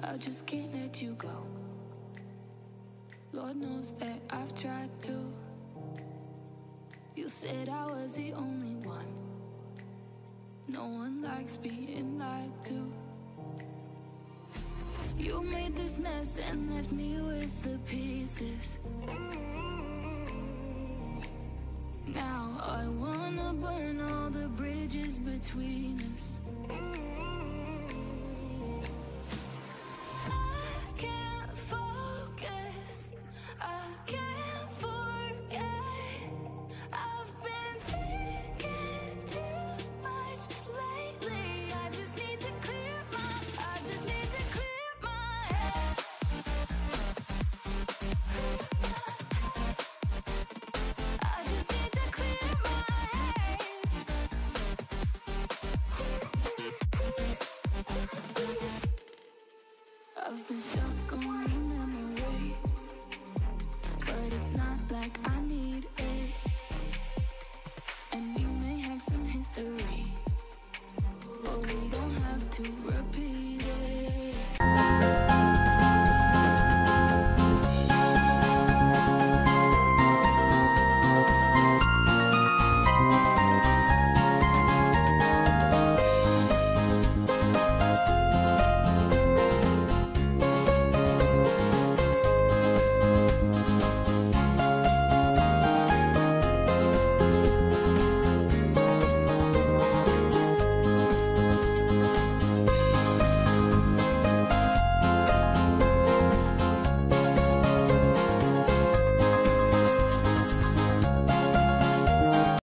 I just can't let you go. Lord knows that I've tried to. You said I was the only one. No one likes being lied to. You made this mess and left me with the pieces. Now I wanna burn all the bridges between us. I've been stuck on your memory, but it's not like I need it. And we may have some history, but we don't have to repeat.